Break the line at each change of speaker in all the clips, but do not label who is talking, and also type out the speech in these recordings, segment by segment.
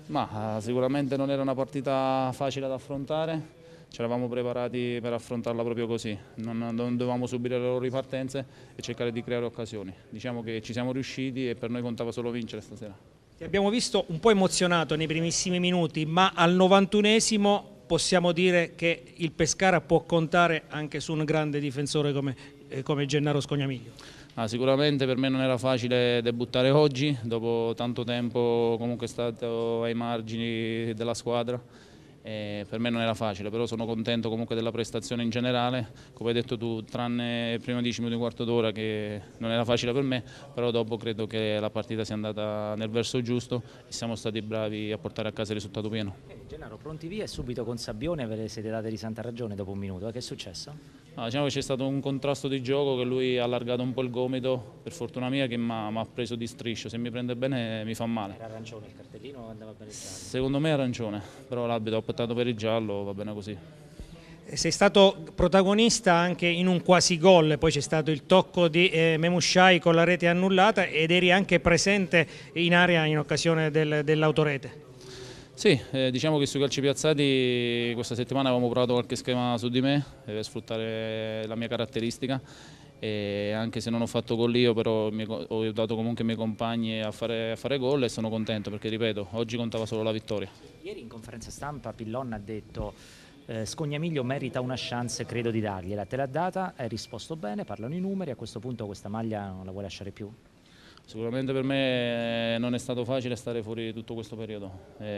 Ma sicuramente non era una partita facile da affrontare, ci eravamo preparati per affrontarla proprio così, non dovevamo subire le loro ripartenze e cercare di creare occasioni. Diciamo che ci siamo riusciti e per noi contava solo vincere stasera.
Ti abbiamo visto un po' emozionato nei primissimi minuti, ma al 91esimo possiamo dire che il Pescara può contare anche su un grande difensore come Gennaro Scognamiglio.
Sicuramente per me non era facile debuttare oggi, dopo tanto tempo comunque stato ai margini della squadra. Per me non era facile, però sono contento comunque della prestazione in generale, come hai detto tu, tranne i primi 10 minuti, un quarto d'ora che non era facile per me, però dopo credo che la partita sia andata nel verso giusto e siamo stati bravi a portare a casa il risultato pieno.
Gennaro, pronti via e subito con Sabbione ve le siete date di santa ragione dopo un minuto, che è successo?
Diciamo che c'è stato un contrasto di gioco, che lui ha allargato un po' il gomito, per fortuna mia che mi ha preso di striscio, se mi prende bene mi fa male.
Era arancione il cartellino o andava bene il giallo?
Secondo me è arancione, però l'arbitro ha optato per il giallo, va bene così.
Sei stato protagonista anche in un quasi gol, poi c'è stato il tocco di Memushai con la rete annullata ed eri anche presente in area in occasione dell'autorete.
Sì, diciamo che sui calci piazzati questa settimana avevamo provato qualche schema su di me per sfruttare la mia caratteristica e anche se non ho fatto gol io, però ho aiutato comunque i miei compagni a fare gol e sono contento perché, ripeto, oggi contava solo la vittoria.
Ieri in conferenza stampa Pillon ha detto Scognamiglio merita una chance, credo di dargliela, te l'ha data, hai risposto bene, parlano i numeri, a questo punto questa maglia non la vuoi lasciare più?
Sicuramente per me non è stato facile stare fuori tutto questo periodo.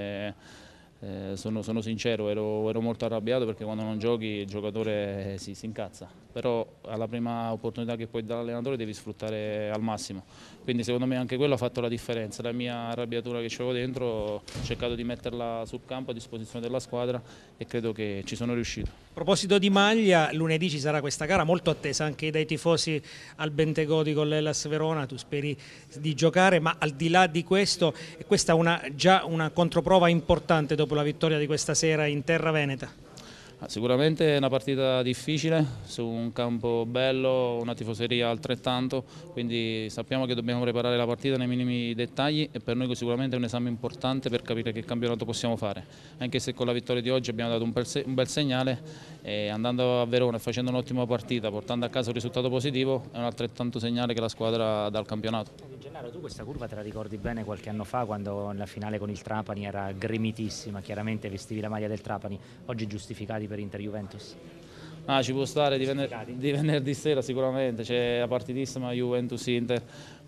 Sono sincero, ero molto arrabbiato perché quando non giochi il giocatore si incazza, però alla prima opportunità che puoi dare all'allenatore devi sfruttare al massimo, quindi secondo me anche quello ha fatto la differenza. La mia arrabbiatura che c'avevo dentro ho cercato di metterla sul campo a disposizione della squadra e credo che ci sono riuscito.
A proposito di maglia, lunedì ci sarà questa gara molto attesa anche dai tifosi al Bentegodi con l'Hellas Verona, tu speri di giocare, ma al di là di questo, questa è già una controprova importante dopo la vittoria di questa sera in terra veneta.
Sicuramente è una partita difficile, su un campo bello, una tifoseria altrettanto, quindi sappiamo che dobbiamo preparare la partita nei minimi dettagli e per noi sicuramente è un esame importante per capire che campionato possiamo fare, anche se con la vittoria di oggi abbiamo dato un bel segnale e andando a Verona e facendo un'ottima partita, portando a casa un risultato positivo, è un altrettanto segnale che la squadra dà al campionato.
Gennaro, tu questa curva te la ricordi bene qualche anno fa quando nella finale con il Trapani era gremitissima, chiaramente vestivi la maglia del Trapani, oggi giustificati per Inter-Juventus?
Ci può stare di venerdì sera sicuramente, c'è la partitissima Juventus-Inter,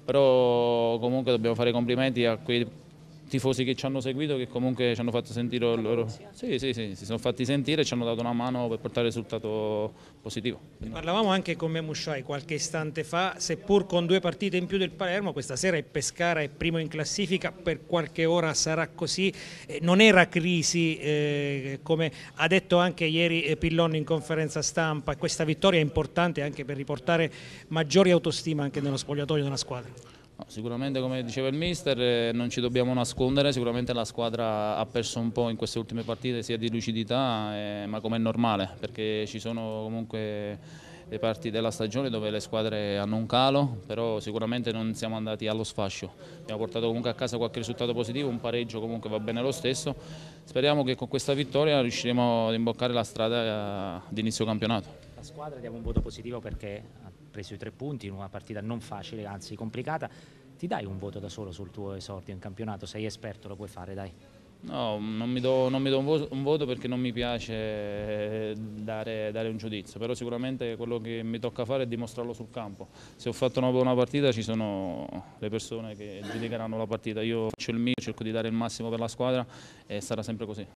però comunque dobbiamo fare i complimenti a quei tifosi che ci hanno seguito, che comunque ci hanno fatto sentire loro. Sì, si sono fatti sentire e ci hanno dato una mano per portare il risultato positivo.
Parlavamo anche con Memushai qualche istante fa, seppur con 2 partite in più del Palermo, questa sera il Pescara è primo in classifica, per qualche ora sarà così, non era crisi come ha detto anche ieri Pillon in conferenza stampa, questa vittoria è importante anche per riportare maggiori autostima anche nello spogliatoio della squadra.
No, sicuramente, come diceva il mister, non ci dobbiamo nascondere, sicuramente la squadra ha perso un po' in queste ultime partite sia di lucidità, ma come è normale, perché ci sono comunque le parti della stagione dove le squadre hanno un calo, però sicuramente non siamo andati allo sfascio, abbiamo portato comunque a casa qualche risultato positivo, un pareggio comunque va bene lo stesso, speriamo che con questa vittoria riusciremo ad imboccare la strada di inizio campionato.
La squadra diamo un voto positivo perché ha preso i 3 punti in una partita non facile, anzi complicata. Ti dai un voto da solo sul tuo esordio in campionato? Sei esperto, lo puoi fare, dai.
No, non mi do un voto perché non mi piace dare un giudizio, però sicuramente quello che mi tocca fare è dimostrarlo sul campo. Se ho fatto una buona partita ci sono le persone che giudicheranno la partita, io faccio il mio, cerco di dare il massimo per la squadra e sarà sempre così.